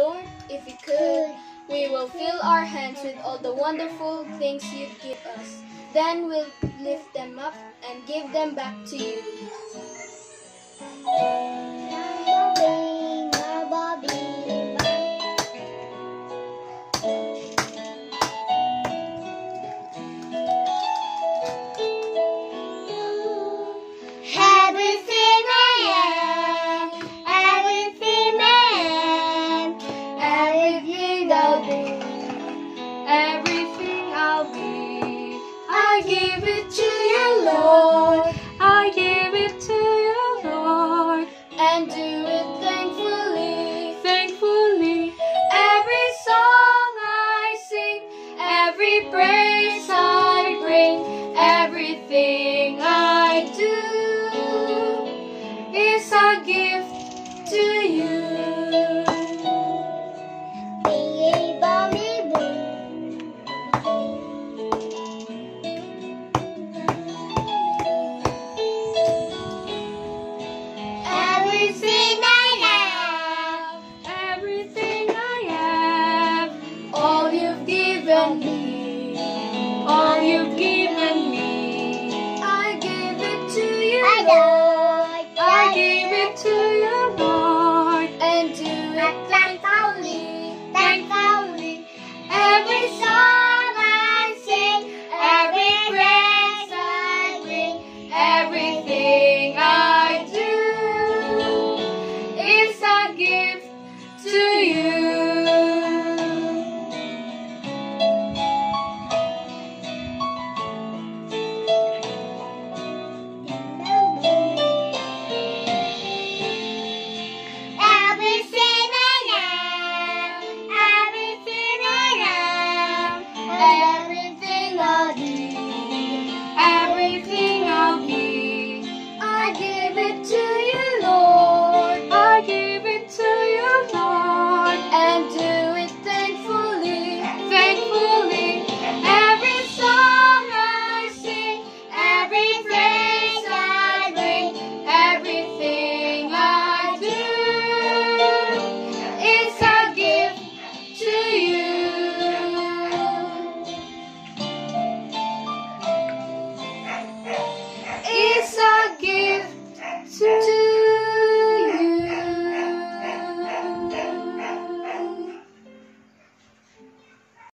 Lord, if we could, we will fill our hands with all the wonderful things you give us. Then we'll lift them up and give them back to you. I give it to you, Lord. I give it to you, Lord. And do it thankfully. Thankfully, every song I sing, every praise I bring, everything I do is a gift to you. All you've given me, I give it to you, Lord. I give it to you, Lord. And do it thankfully. Thankfully, every song I sing, every praise I bring, everything I do is a gift to you.